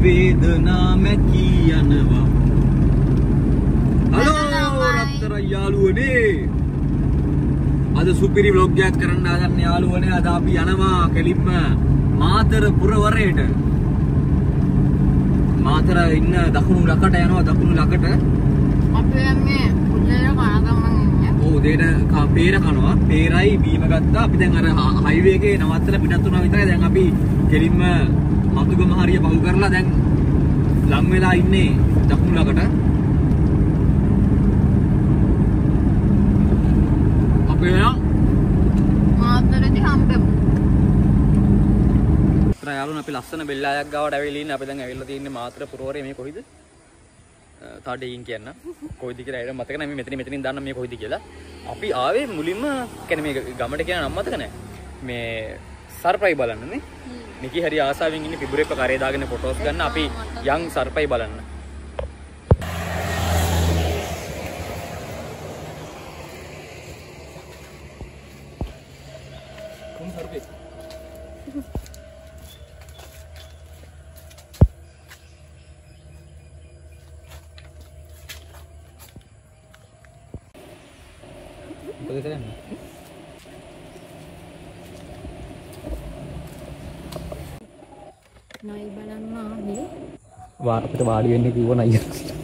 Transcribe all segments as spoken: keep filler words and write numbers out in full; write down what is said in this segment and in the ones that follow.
වේදනා මැකී යනවා. හලෝ රත්තරන් යාළුවනේ. අද සුපිරි vlog එකක් කරන්න හදන්නේ යාළුවනේ. අද අපි යනවා කෙලින්ම මාතර පුරවරයට. මාතර ඉන්න දකුණු ලකට යනවා දකුණු ලකට. අපි යන්නේ උදේට කනගමන් ඉන්නේ. ඔව් උදේට පේර කනවා. පේරයි බීම ගත්තා. අපි දැන් අර හයිවේ එකේ නවත්තලා පිටත් වුණා විතරයි. දැන් අපි කෙලින්ම මතුගම හරිය පහු කරලා දැන් ලං වෙලා ඉන්නේ දකුණු ලකට. අපි යනවා මාතරදී හම්බෙමු. යාළුවනේ අපි ලස්සන බෙල්ලායක් ගාවට ඇවිල්ලා ඉන්නේ. අපි දැන් ඇවිල්ලා තියෙන්නේ මාතර පුරවරේ. මේ කොයිද? තාඩේයින් කියන්න. කොයිද කියලා ඒක මතක නැහැ. මේ මෙතන මෙතනින් දාන්න මේ කොයිද කියලා. අපි ආවේ මුලින්ම කියන්නේ මේ ගමට කියන නම මතක නැහැ. මේ සර්ප්‍රයිස් බලන්න නේ. නිකි හරි ආසාවෙන් ඉන්නේ පිබුරේප කරේ දාගෙන ෆොටෝස් ගන්න. අපි යන් සර්ප්‍රයිස් බලන්න. කොම් සර්ප්‍රයිස්. මොකද කරන්නේ? නයි බලන්න ආවේ. වාරකට වාඩි වෙන්න කිව්ව නයි.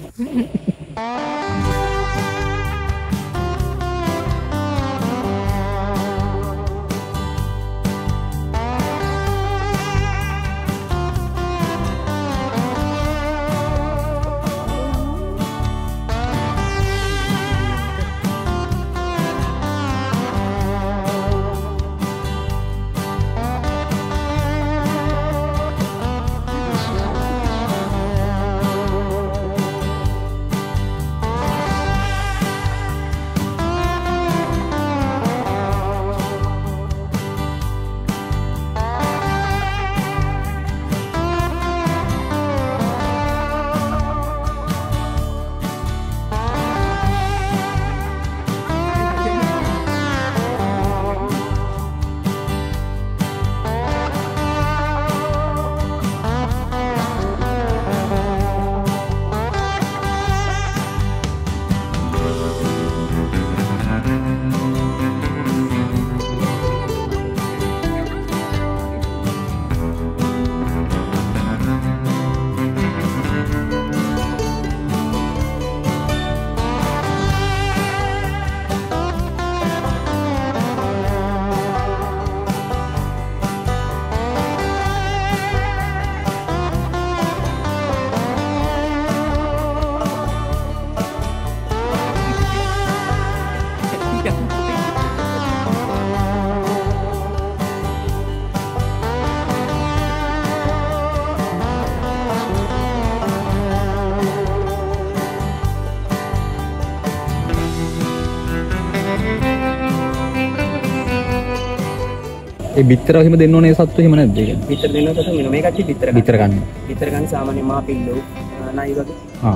ඒ බිත්තර එහෙම දෙන්න ඕනේ සත්තු එහෙම නැද්ද ඒක? බිත්තර දෙන්නකොට මෙන්න මේක ඇච්චි බිත්තර ගන්න. බිත්තර ගන්න. බිත්තර ගන්න සාමාන්‍ය මා පිල්ලෝ නයි වගේ. ආ.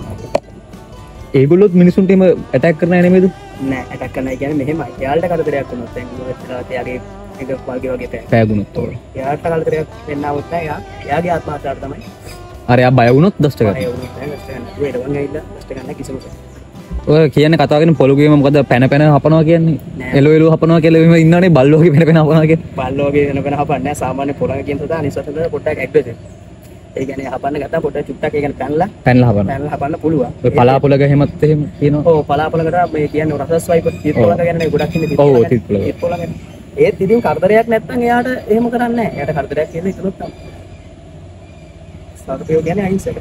ඒගොල්ලොත් මිනිසුන්ට එහෙම ඇටැක් කරන්නේ නෙමෙයිද? නෑ ඇටැක් කරන්නයි කියන්නේ මෙහෙමයි. එයාලට කරදරයක් වුණොත් දැන් ඉස්සරහට එයාගේ එක වගේ වගේ පෑ. පෑගුණොත් ඕන. එයාට කරදරයක් වෙන්න આવුත් නෑ. එයා එයාගේ ආත්මහත්‍යාවට තමයි. අර එයා බය වුණොත් දෂ්ට ගන්න. බය වුණොත් නෑ දෂ්ට ගන්න. ඌ එඩවන් ගිහිල්ලා දෂ්ට ගන්න කිසිම කෙනෙක්. ඔය කියන්නේ කතාව කියන්නේ පොළු ගේම මොකද පැන පැන හපනවා කියන්නේ? එළෝ එළෝ හපනවා කියලා එහෙම ඉන්නවනේ බල්ලෝ වගේ පැන පැන හපනවා කියන්නේ. බල්ලෝ වගේ වෙන වෙන හපන්නේ නෑ. සාමාන්‍ය පොළඟ කියන සතා අනිසතට පොඩ්ඩක් ඇග්‍රෙසිව්. ඒ කියන්නේ හපන්න ගත්තා පොඩ්ඩක් චුට්ටක් ඒ කියන්නේ පැනලා පැනලා හපන්න. පැනලා හපන්න පුළුවන්. ඔය පලාපොළක එහෙමත් එහෙම කියනවා. ඔව් පලාපොළකට මේ කියන්නේ රසස් වයිප් තිත් පොළඟ කියන්නේ ගොඩක් ඉන්නේ ඔව් තිත් පොළඟ. තිත් පොළඟ. ඒත් ඉතින් කරදරයක් නැත්නම් එයාට එහෙම කරන්නේ නෑ. එයාට කරදරයක් කියලා හිතුනොත් තමයි. සාර්ථකව කියන්නේ අහිංසක.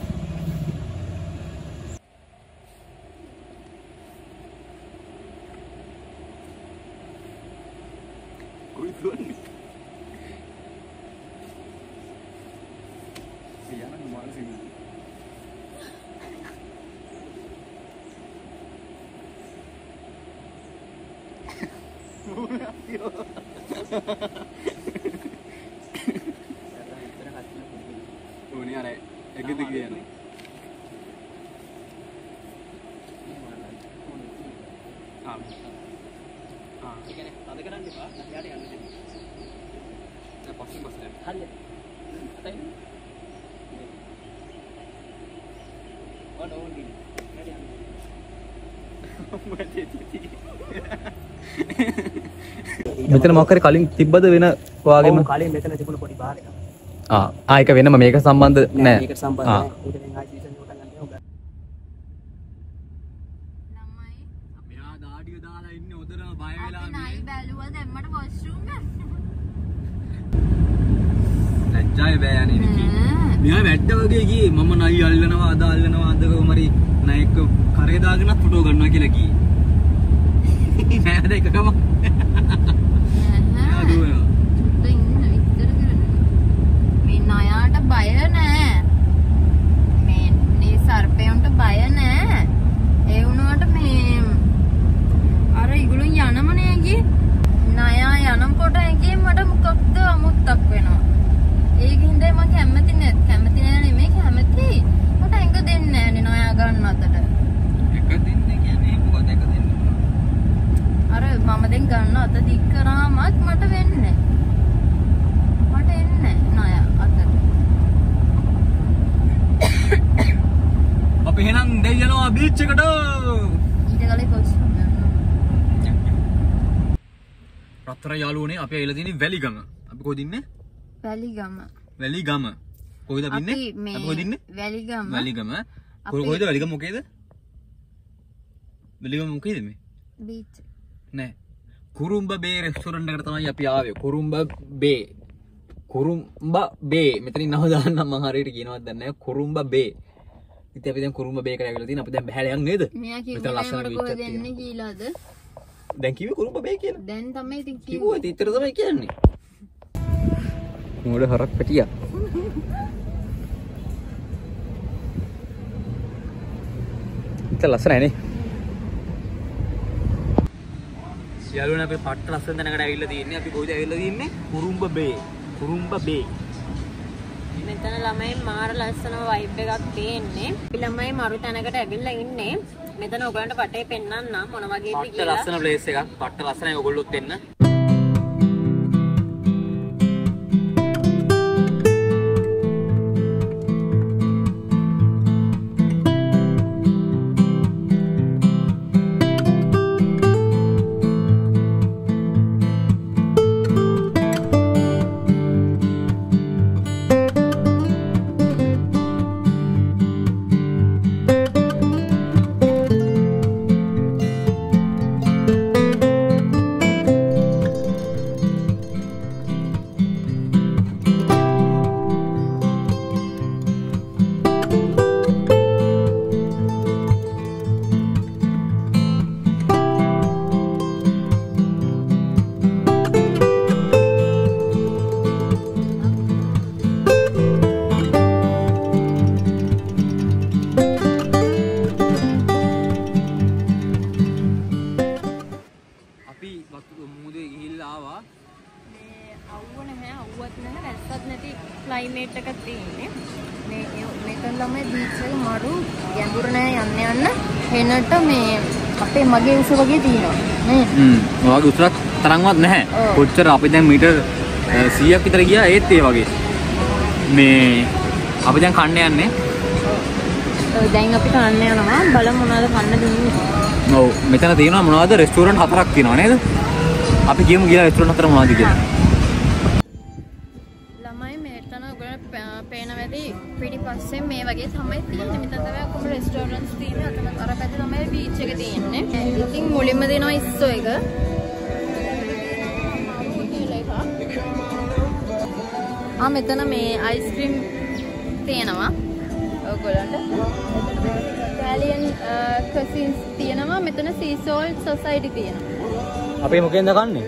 Oh ini ada gitu gitu. Ah. Ah. Ini ada kan di bawah, nanti ada yang ada. Nah, pasti pasti. Hal ya. Apa ini? මෙතන මොකක් හරි කලින් තිබ්බද වෙන ඔයාගේම? ඔව් කලින් මෙතන තිබුණ පොඩි බාර් එකක්. ආ ආ ඒක වෙනම මේක සම්බන්ධ නැහැ. මේකට සම්බන්ධ නැහැ. ඒක දැන් ආයි සීසන් එක පටන් ගන්නවා. ළමයි මෙයා දාඩිය දාලා ඉන්නේ උදේම බය වෙලා අපි නයි බැලුවා දැම්මට වොෂ්රූම් ගන්න. ලැජ්ජායි බෑ යන්නේ නිකි. මෙයා වැට්ට වගේ ගියේ මම නයි අල්ලනවා අද අල්ලනවා අද කොමරි නයික කරේ දාගෙනත් ෆොටෝ ගන්නවා කියලා ගියේ. නෑද එකකම. මෙයා දුවනවා. මේ නයාට බය නෑ. මේ මේ සර්පයන්ට බය නෑ. ඒ වුණාට මේ අර ඉගුලුන් යනමනේ ගියේ. නයා යනකොට එකේ මට මොකක්ද අමුත්තක් වෙනවා. ඒකින්ද මම කැමති නෑ කැමති නෑ නෙමෙයි කැමති. මට එක දෙන්නේ නෑනේ නයා ගන්න අතට. එක දෙන්නේ කියන්නේ මොකද එක දෙන්නේ? අර මම දැන් ගන්න අත දික් කරාමත් මට වෙන්නේ මට එන්නේ නෑ අතට. අපි එහෙනම් දෙයි යනවා බීච් එකට. ඊට කලින් කොච්චර රත්තර යාළුවනේ අපි ඇවිල්ලා තියෙන්නේ වැලිගම. අපි කොහෙද ඉන්නේ? වැලිගම. වැලිගම. කොහෙද අපි ඉන්නේ? අපි කොහෙද ඉන්නේ? වැලිගම. වැලිගම. කොහෙද වැලිගම මොකේද? වැලිගම මොකේද මේ? බීච්. නෑ. කුරුම්බ බේ රෙස්ටෝරන්ට් එකට තමයි අපි ආවේ. කුරුම්බ බේ. කුරුම්බ බේ. මෙතනින් නම දාන්නම් මම හරියට කියනවත් දන්නේ නැහැ. කුරුම්බ බේ. ඉතින් අපි දැන් කුරුම්බ බේ එකට ඇවිල්ලා තියෙනවා. අපි දැන් බහැලා යන් නේද? මෙයා මෙතන කිව්වා ලස්සන මට බීච් කොහෙද එකක් එන්නේ තියෙනවා. කියලාද? දැන් කිව්වේ කුරුම්බ බේ කියලා. දැන් තමයි ඉතින් කිව්වා කිව්වේ. ඉතින් ඊතර තමයි කියන්නේ. මොඩ හරක් පැටියා. ඉතින් ලස්සනයි නේ. සියලුනේ අපි පට්ට ලස්සන තැනකට ඇවිල්ලා තියෙන්නේ. අපි කොහෙද ඇවිල්ලා තියෙන්නේ? කුරුම්බ බේ. කුරුම්බ බේ. මෙතන ළමයි මාර ලස්සන වයිබ් එකක් තියෙන්නේ. අපි ළමයි මරු තැනකට ඇවිල්ලා ඉන්නේ. මෙතන ඔයගලන්ට පටේ පෙන්නන්නම් මොන වගේද පට්ට කියලා. ලස්සන ප්ලේස් එකක්. පට්ට ලස්සනයි ඔයගොල්ලොත් එන්න. ක්ලයිමේට් එකක් තියෙන්නේ. මේ මෙතන ළමයි බීච් එක මරු ගැඹුරු නෑ යන්න යන්න හෙනට මේ අපේ මගේ උස වගේ තියෙනවා නේද? හ්ම්. ඔයගේ උසක් තරම්වත් නැහැ. කොච්චර අපි දැන් මීටර් සීයක් විතර ගියා ඒත් ඒ වගේ. මේ අපි දැන් කන්න යන්නේ. ඔව් දැන් අපි කන්න යනවා. බලමු මොනවද කන්න දුන්නේ. ඔව් මෙතන තියෙනවා මොනවද රෙස්ටෝරන්ට් හතරක් තියෙනවා නේද? අපි කියමු ගියා රෙස්ටෝරන්ට් හතර මොනවද කියලා. පේන වැඩි පිටිපස්සේ මේ වගේ තමයි තියෙන්නේ. මෙතන තමයි ඔක්කොම රෙස්ටෝරන්ට්ස් තියෙන්නේ. අතන අර පැත්තේ තමයි බීච් එක තියෙන්නේ. ඉතින් මුලින්ම දෙනවා ඉස්සෝ එක. ආ මෙතන මේ අයිස්ක්‍රීම් තියෙනවා. ඔයගොල්ලන්ට. ඉතාලියන් කසින්ස් තියෙනවා. මෙතන සීසෝල් සොසයිටි තියෙනවා. අපි මොකෙන්ද කන්නේ?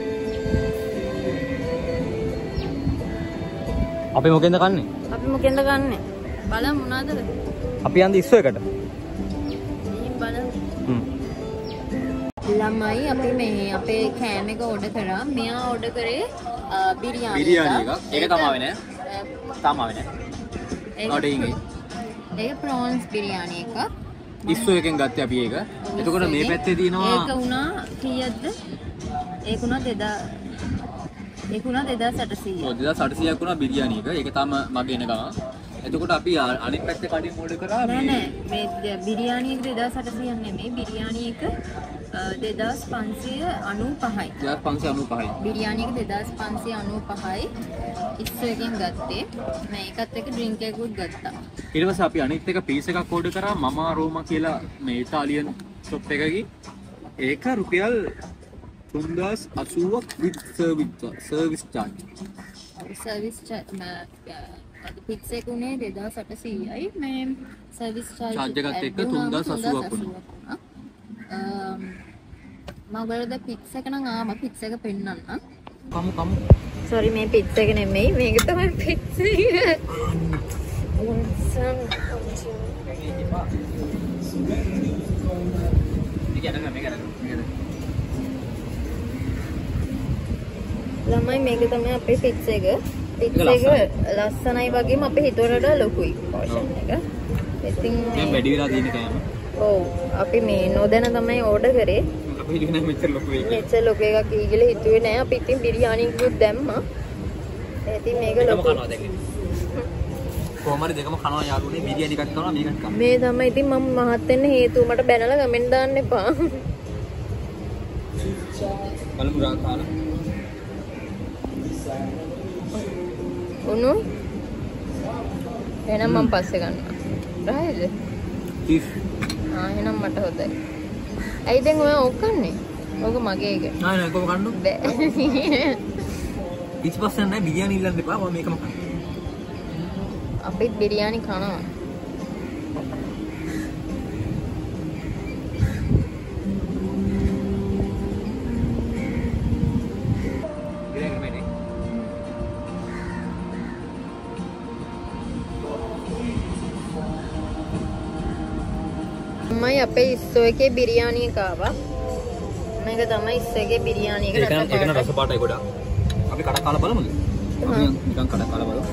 අපි මොකෙන්ද කන්නේ? අපි මොකෙන්ද ගන්නෙ? බලමු මොනවද? අපි යන්නේ ඉස්සෝ එකට. ඉතින් බලමු. හ්ම්. ළමයි අපි මේ අපේ කෑම එක ඕඩර් කරා. මෙයා ඕඩර් කරේ බිරියානි. බිරියානි එක. ඒක තමයි නේ. තමයි නේ. ඔඩේ ඉන්නේ. ඒක ප්‍රෝන්ස් බිරියානි එක. ඉස්සෝ එකෙන් ගත්තේ අපි ඒක. එතකොට මේ පැත්තේ තියෙනවා ඒක වුණා කීයක්ද? ඒක වුණා දෙදා ඒක වුණා දෙදාස් අටසීය. ඔව් දෙදාස් අටසීයක් වුණා බිරියානි එක. ඒක තමයි මගේ එන ගම. එතකොට අපි අනිත් පැත්තේ කඩින් ඕඩර් කරා නෑ නෑ මේ බිරියානි එක දෙදාස් අටසිය නෙමෙයි බිරියානි එක දෙදාස් පන්සිය අනූපහයි. දෙදාස් පන්සිය අනූපහයි. බිරියානි එක දෙදාස් පන්සිය අනූපහයි. ඉස්සරකින් ගත්තේ. මම ඒකත් එක්ක ඩ්‍රින්ක් එකකුත් ගත්තා. ඊට පස්සේ අපි අනිත් එක පීස් එකක් ඕඩර් කරා මමා රෝමා කියලා මේ ඉතාලියන් ෂොප් එකකින්. ඒක රුපියල් තුන්දාස් අසූවක් with service service charge. Service fix එක උනේ දෙදාස් අටසීයයි මේ සර්විස් චාර්ජ් එකත් එක්ක තුන්දාස් අසූවක් වුණා. මම ඔයාලට පික්ස් එක නම් ආම පික්ස් එක පෙන්නන්න. කමු කමු. සෝරි මේ පික්ස් එක නෙමෙයි මේක තමයි පික්ස් එක. ළමයි මේක තමයි අපේ පික්ස් එක. පික්ස් එක ලස්සනයි වගේම අපේ හිතුවට ලොකුයි පෝෂන් එක. ඉතින් දැන් වැඩි වෙලා තියෙන කෑම. ඔව් අපි මේ නොදැන තමයි ඕඩර් කරේ. අපි හිතුවේ මෙච්චර ලොකු වෙයි. මෙච්චර ලොකු එකක් ඊගල හිතුවේ නෑ. අපි ඉතින් බිරියානි එකකුත් දැම්මා. ඉතින් මේක ලොකු. කොහමද දෙකම කනවා යාළුවනේ බිරියානි එකක් කනවා මේකක් කනවා. මේ තමයි ඉතින් මම මහත් වෙන්න හේතුව මට බැනලා කමෙන්ට් දාන්න එපා. බලමු රා කාලා. උණු එහෙනම් මම පස්සේ ගන්නවා. රායිද? ඉෆ්. ආ එහෙනම් මට හොඳයි. ඇයි දැන් ඔයා ඕක කන්නේ? ඕක මගේ එක. නෑ නෑ කොහොම කන්නු? බෑ. ඉස්පස්සේ නෑ බිරියානි ඉල්ලන්න එපා මම මේකම කනවා. අපිත් බිරියානි කනවා. මමයි අපේ ඉස්සෝ එකේ බිරියානි එක ආවා. මේක තමයි ඉස්සෝ එකේ බිරියානි එක රස පාට. ඒක න රස පාටයි ගොඩක්. අපි කඩ කාලා බලමුද? අපි නිකන් කඩ කාලා බලමු.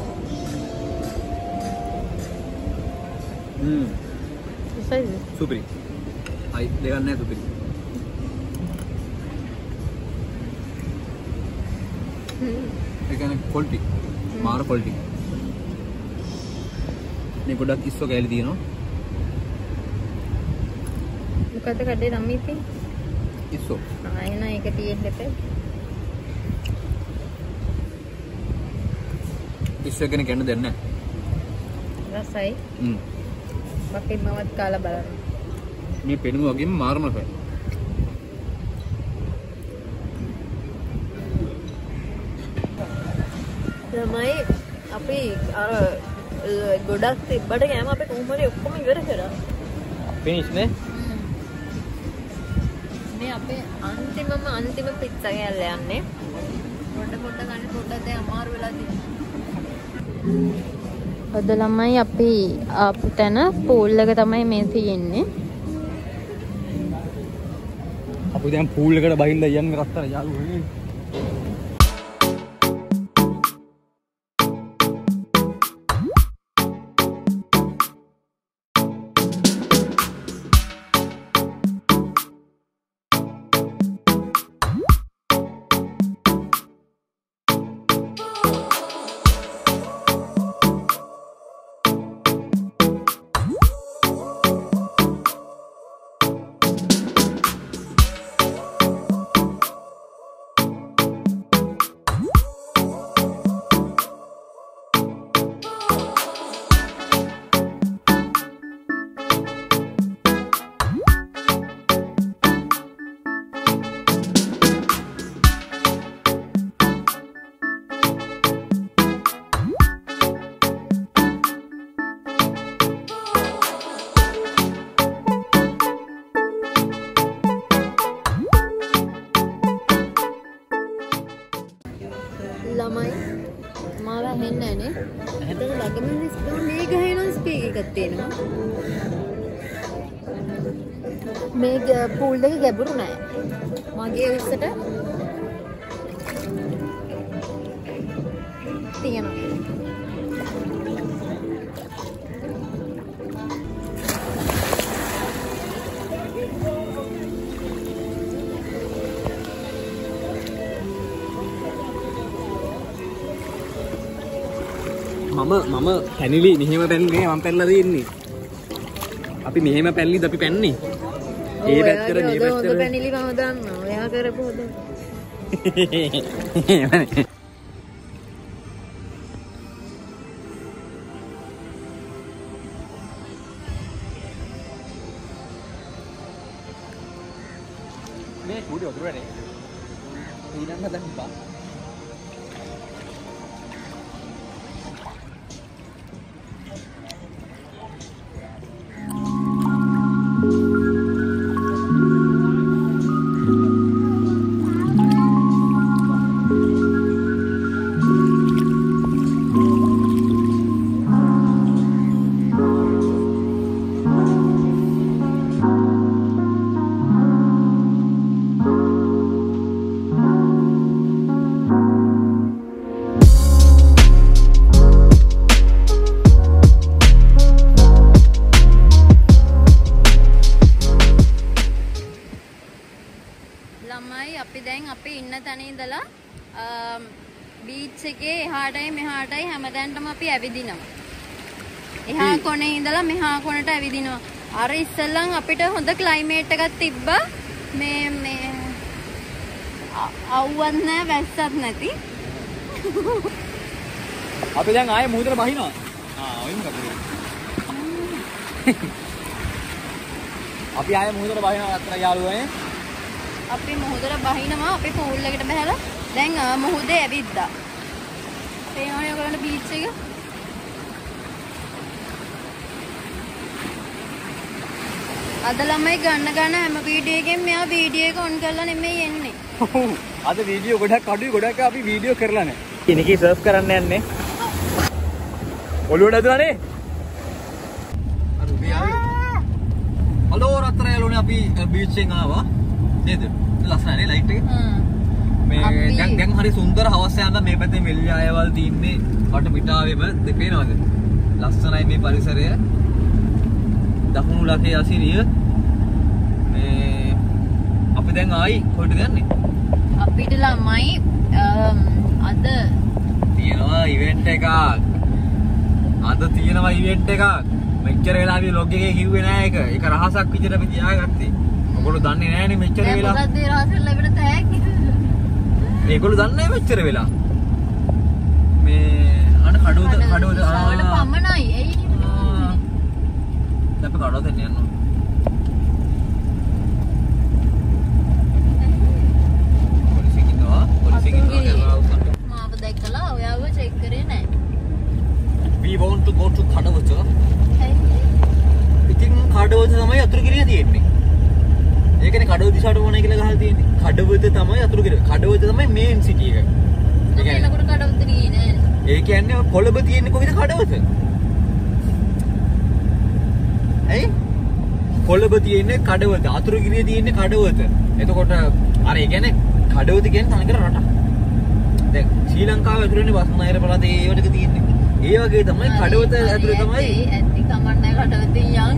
හ්ම්. ඉස්සයිද? සුපිරි. අයි දෙකක් නෑ සුපිරි. හ්ම්. ඒ කියන්නේ ක්වොලිටි. මාර ක්වොලිටි. මේ ගොඩක් ඉස්සෝ කැලි තියෙනවා. මොකද කඩේ නම් ඉතින් ඉස්සෝ. ආ එහෙනම් ඒක තියෙන්න එපා. ඉස්සෝ කෙනෙක් ගන්න දෙන්නේ නැහැ. රසයි. හ්ම්. මකේ මමත් කාලා බලන්න. මේ පෙනුම වගේම මාරම රසයි. ළමයි අපි අර ගොඩක් තිබ්බට කෑම අපේ කොහොමද ඔක්කොම ඉවර කරා. ෆිනිෂ් නේ? මේ අපේ අන්තිමම අන්තිම පිට්සා කෑල්ල යන්නේ. පොඩ පොඩ ගන්න පොඩ දැන් අමාරු වෙලා තියෙනවා. අද ළමයි අපි ආපු තැන පූල් එක තමයි මේ තියෙන්නේ. අපි දැන් පූල් එකට බහින්න යන්නේ රස්තර යාළුවනේ. ළමයි මාව ඇහෙන්නේ නැහනේ. එතන ළඟම ස්පීකර් මේ ගහන ස්පීකර් එකක් තියෙනවා. මේ පූල් එක ගැඹුරු නෑ. මගේ උස්සට තියෙනවා. මම මම පැනිලි මෙහෙම පැන්නේ මම පැනලා දෙන්නේ. අපි මෙහෙම පැනලිද අපි පැන්නේ. ඒ පැත්තට මේ පැත්තට හොඳ පැනිලි මම දන්නවා. ඔයා කරපු හොඳ. මේ කුඩේ වතුරනේ. ඊළඟ දැන් බා. බීච් එකේ එහාටයි මෙහාටයි හැමදැනටම අපි ඇවිදිනවා. එහා කොනේ ඉඳලා මෙහා කොනට ඇවිදිනවා. අර ඉස්සෙල්ලන් අපිට හොඳ ක්ලයිමේට් එකක් තිබ්බා. මේ මේ අවුවත් නැහැ වැස්සත් නැති. අපි දැන් ආයේ මුහුදට බහිනවා. ආ ඔයින් කරේ. අපි ආයේ මුහුදට බහිනවා අත්‍තර යාළුවනේ. අපි මුහුදට බහිනවා. අපි පූල් එකට බහලා දැන් මුහුදේ ඇවිද්දා. පේනවනේ ඔයගොල්ලන්ට බීච් එක. අද ළමයි ගන්න ගන්න හැම වීඩියෝ එකෙන් මෙයා වීඩියෝ එක ඔන් කරලා නෙමෙයි එන්නේ. අද වීඩියෝ ගොඩක් අඩුයි ගොඩක් අපි වීඩියෝ කරලා නැහැ. කෙනෙක්ගේ සර්ෆ් කරන්න යන්නේ. ඔළුවට ඇදුණානේ. අර උඹ ආවේ. හලෝ රත්තරන් යාළුවනේ අපි බීච් එකෙන් ආවා. නේද? ලස්සනනේ ලයිට් එක. හ්ම්. මේ දැන් දැන් හරි සුන්දර හවස යනවා මේ පැත්තේ මෙල්ලියායවල් තින්නේ වට පිටාවෙම දෙපේනවද ලස්සනයි මේ පරිසරය දකුණු ලකේ අසිරිය මේ අපි දැන් ආයි කොහෙටද යන්නේ අපිට ළමයි අද තියෙනවා ඉවෙන්ට් එකක් අද තියෙනවා ඉවෙන්ට් එකක් මෙච්චර වෙලා අපි ලොග් එකේ කිව්වේ නෑ ඒක ඒක රහසක් විදිහට අපි තියාගත්තේ ඔයගොල්ලෝ දන්නේ නෑනේ මෙච්චර වෙලා මොකක්ද ඒ රහස ලැබෙන තෑග්ග ඒගොල්ලෝ දන්නේ නැහැ මෙච්චර වෙලා මේ අන කඩවද කඩවද ආ පමණයි එයි දැන් අපි කඩවද යන්න ඕන පොලිසිය කිව්වා පොලිසිය කිව්වා මාව දැක්කලා ඔයාව චෙක් කරේ නැහැ we want to go to කඩවද ඉතින් කඩවද තමයි අතුරුගිරිය තියෙන්නේ ඒකනේ කඩව දිශාවට ඕනේ කියලා ගහලා තියෙන්නේ. කඩවත තමයි අතුරුගිර. කඩවත තමයි මේන් සිටි එක. ඒ කියන්නේ කොට කඩවත තියෙන්නේ නෑ. ඒ කියන්නේ කොළඹ තියෙන්නේ කොහෙද කඩවත? ඇයි? කොළඹ තියෙන්නේ කඩවත. අතුරුගිරිය තියෙන්නේ කඩවත. එතකොට අර ඒ කියන්නේ කඩවත කියන්නේ තනිකර රටක්. දැන් ශ්‍රී ලංකාවේ ඇතුළේනේ බස්නාහිර පළාතේ ඒ වටක තියෙන්නේ. ඒ වගේ තමයි කඩවත ඇතුළේ තමයි ඇත්ති කමන්නේ කඩවතින් යන්.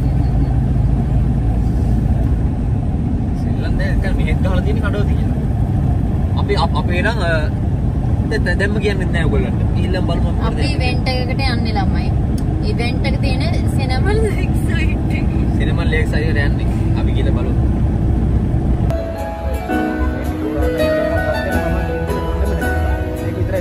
දැන් මෙහෙත් ගහලා තියෙන කඩවත කියලා. අපි අපේ නම් දැම්ම කියන්නේ නැහැ ඔයගොල්ලන්ට. ගිහිල්ලා බලමු අපි ඉවෙන්ට් එකකට යන්නේ ළමයි. ඉවෙන්ට් එක තියෙන සිනමල් ලේක් සයිඩ් එකේ. සිනමල් ලේක් සයිඩ් එකට යන්නේ. අපි ගිහලා බලමු. ඒක විතරයි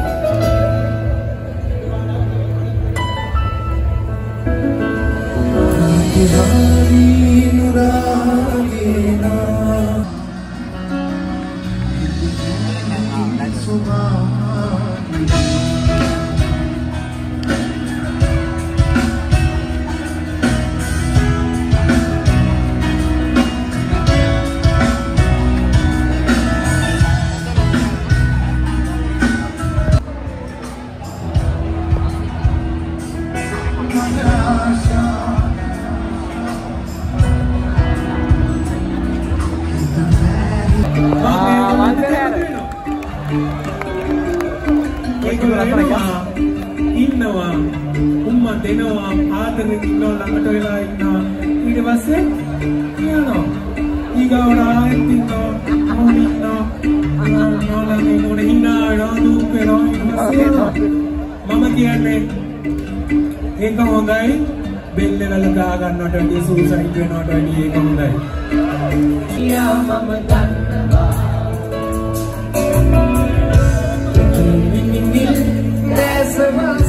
ඉන්නවා උම්මා දෙනවා ආදරෙන් ඉන්නවා ළඟට වෙලා ඉන්නවා ඊට පස්සේ යනවා ඊගාවට ආයෙත් ඉන්නවා මොන ඉන්නවා නෝලගේ මොන හිනා වෙනවා දුක් වෙනවා ඊට පස්සේ යනවා මම කියන්නේ ඒක හොඳයි බෙල්ල වල දා ගන්නවට වැඩිය සූසයිඩ් වෙනවට වැඩිය ඒක හොඳයි. යා මම දන්නවා. There's a